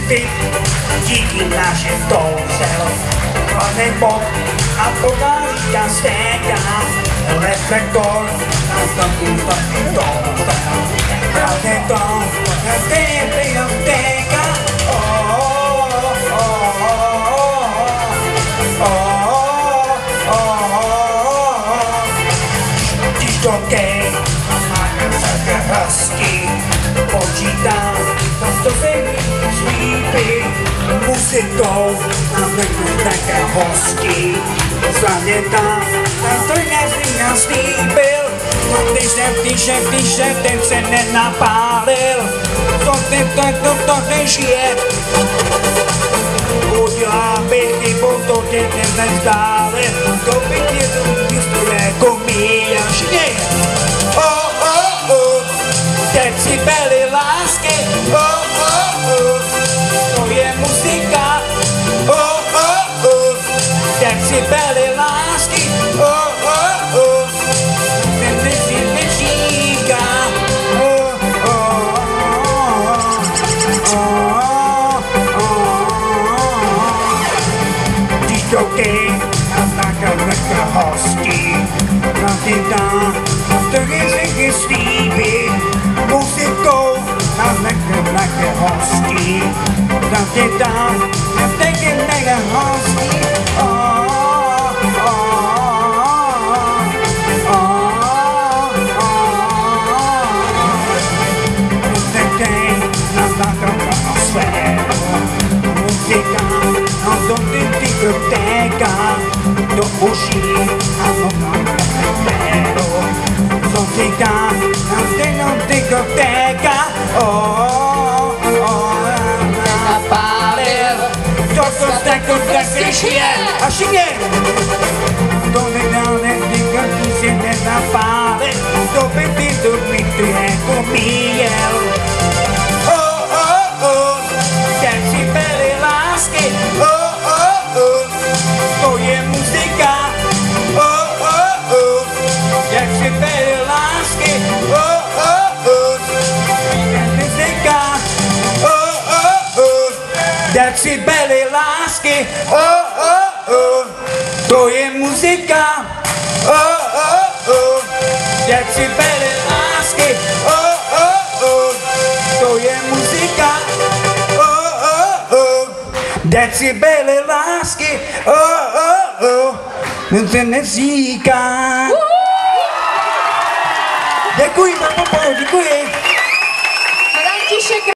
ty, díky našim toužel. Hlavný bod a podáříka stéká, reflektor na znaku taky toužel. Hlavný tom, ty stéká, okej, také hezky počítám, to se mi slíbí, muzikou a řeknu také hosti. Zvaně tam, to nesmí slíbil, no když jsem, ten se nenapálil, to nežije. Udělám bych chybu, to tě nezdálil, to by tě to jako míjaš. Decibely lásky, to je muzika, decibely lásky, ten si neříká, díky a taká hostí, na ty dá, to je slíbí, muzikou a také hostí, na ty dá, také hostí, do diskotéka, do uší a do kameru. Muzika, do diskotéka, napálil. To slyšíte a všichni. To nedávne diskotéky si nenapálil, to by ty jako míjel. Decibely lásky, to je muzika, decibely lásky, muzika, decibely lásky, to je muzika, decibely lásky, to je muzika. Decibely lásky, se neříká. Děkuji za podporu, děkuji.